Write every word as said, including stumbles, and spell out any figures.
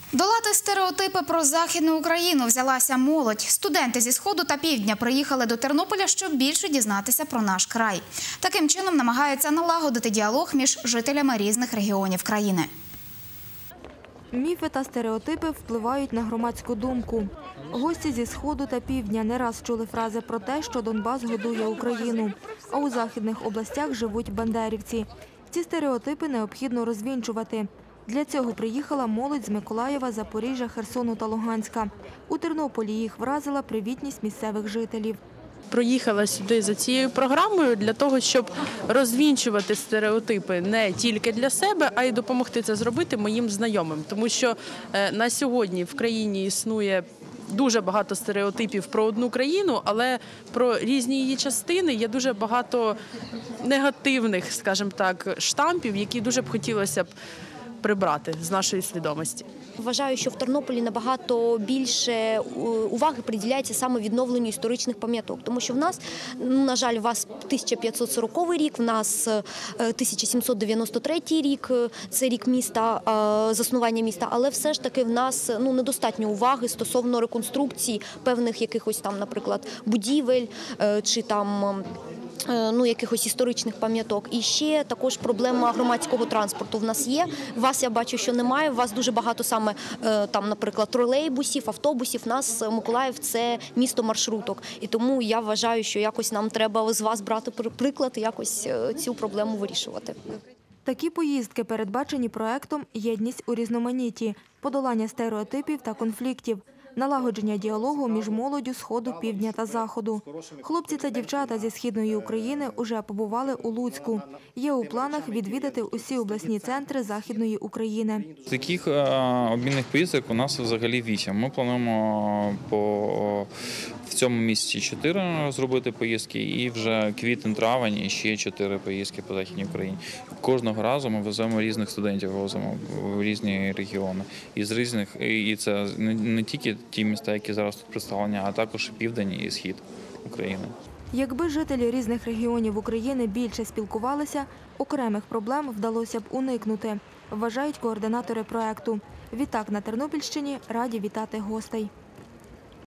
Долати стереотипи про Західну Україну взялася молодь. Студенти зі Сходу та Півдня приїхали до Тернополя, щоб більше дізнатися про наш край. Таким чином намагаються налагодити діалог між жителями різних регіонів країни. Міфи та стереотипи впливають на громадську думку. Гості зі Сходу та Півдня не раз чули фрази про те, що Донбас годує Україну, а у західних областях живуть бандерівці. Ці стереотипи необхідно розвінчувати. Для цього приїхала молодь з Миколаєва, Запоріжжя, Херсону та Луганська. У Тернополі їх вразила привітність місцевих жителів. Проїхала сюди за цією програмою для того, щоб розвінчувати стереотипи не тільки для себе, а й допомогти це зробити моїм знайомим. Тому що на сьогодні в країні існує дуже багато стереотипів про одну країну, але про різні її частини є дуже багато негативних, скажімо так, штампів, які дуже б хотілося б прибрати з нашої свідомості. Вважаю, що в Тернополі набагато більше уваги приділяється саме відновленню історичних пам'яток. Тому що в нас, на жаль, у вас тисяча п'ятсот сороковий рік, в нас тисяча сімсот дев'яносто третій рік, це рік міста, заснування міста, але все ж таки в нас ну, недостатньо уваги стосовно реконструкції певних якихось там, наприклад, будівель чи там ну, якихось історичних пам'яток. І ще також проблема громадського транспорту в нас є. У вас, я бачу, що немає. У вас дуже багато саме, там, наприклад, тролейбусів, автобусів. У нас Миколаїв – це місто маршруток. І тому я вважаю, що якось нам треба з вас брати приклад і якось цю проблему вирішувати. Такі поїздки передбачені проектом «Єдність у різноманітті», подолання стереотипів та конфліктів, налагодження діалогу між молоддю Сходу, Півдня та Заходу. Хлопці та дівчата зі Східної України уже побували у Луцьку. Є у планах відвідати усі обласні центри Західної України. Таких обмінних поїздок у нас взагалі вісім. Ми плануємо по в цьому місяці чотири зробити поїздки і вже квітень-травень і ще чотири поїздки по Західній Україні. Кожного разу ми веземо різних студентів, веземо в різні регіони. Із різних, і це не тільки ті міста, які зараз тут представлені, а також Південь і Схід України. Якби жителі різних регіонів України більше спілкувалися, окремих проблем вдалося б уникнути, вважають координатори проекту. Відтак на Тернопільщині раді вітати гостей.